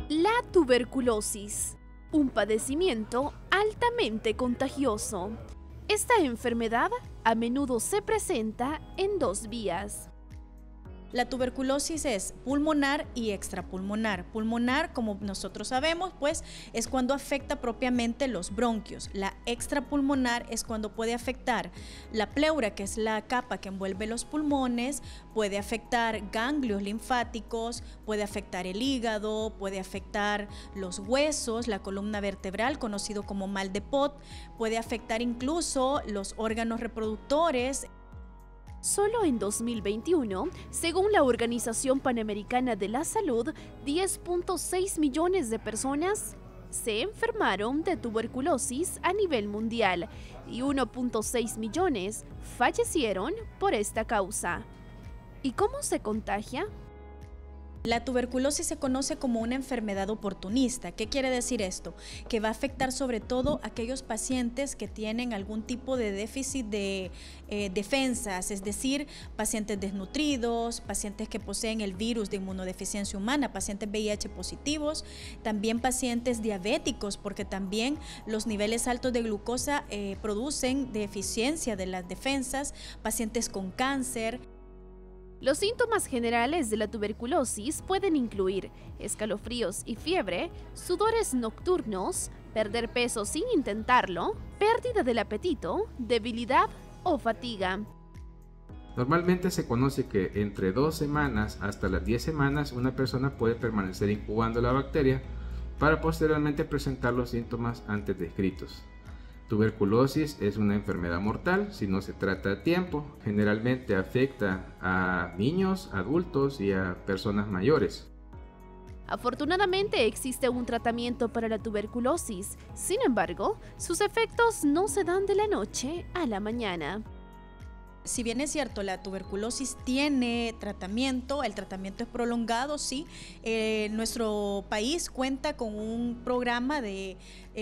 La tuberculosis, un padecimiento altamente contagioso. Esta enfermedad a menudo se presenta en dos vías. La tuberculosis es pulmonar y extrapulmonar. Pulmonar, como nosotros sabemos, pues es cuando afecta propiamente los bronquios. La extrapulmonar es cuando puede afectar la pleura, que es la capa que envuelve los pulmones, puede afectar ganglios linfáticos, puede afectar el hígado, puede afectar los huesos, la columna vertebral, conocido como mal de Pot, puede afectar incluso los órganos reproductores. Solo en 2021, según la Organización Panamericana de la Salud, 10.6 millones de personas se enfermaron de tuberculosis a nivel mundial y 1.6 millones fallecieron por esta causa. ¿Y cómo se contagia? La tuberculosis se conoce como una enfermedad oportunista. ¿Qué quiere decir esto? Que va a afectar sobre todo a aquellos pacientes que tienen algún tipo de déficit de defensas, es decir, pacientes desnutridos, pacientes que poseen el virus de inmunodeficiencia humana, pacientes VIH positivos, también pacientes diabéticos, porque también los niveles altos de glucosa producen deficiencia de las defensas, pacientes con cáncer. Los síntomas generales de la tuberculosis pueden incluir escalofríos y fiebre, sudores nocturnos, perder peso sin intentarlo, pérdida del apetito, debilidad o fatiga. Normalmente se conoce que entre 2 semanas hasta las 10 semanas una persona puede permanecer incubando la bacteria para posteriormente presentar los síntomas antes descritos. Tuberculosis es una enfermedad mortal si no se trata a tiempo. Generalmente afecta a niños, adultos y a personas mayores. Afortunadamente existe un tratamiento para la tuberculosis. Sin embargo, sus efectos no se dan de la noche a la mañana. Si bien es cierto, la tuberculosis tiene tratamiento, el tratamiento es prolongado, sí. Nuestro país cuenta con un programa de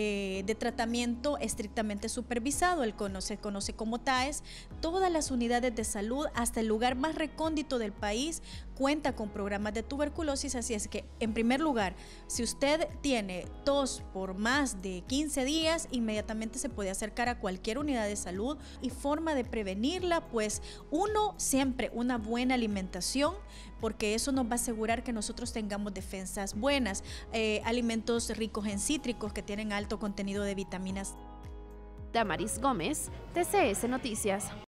tratamiento estrictamente supervisado, se conoce como TAES. Todas las unidades de salud, hasta el lugar más recóndito del país, cuenta con programas de tuberculosis, así es que, en primer lugar, si usted tiene tos por más de 15 días, inmediatamente se puede acercar a cualquier unidad de salud y forma de prevenirla, pues siempre una buena alimentación, porque eso nos va a asegurar que nosotros tengamos defensas buenas, alimentos ricos en cítricos que tienen alto contenido de vitaminas. Damaris Gómez, TCS Noticias.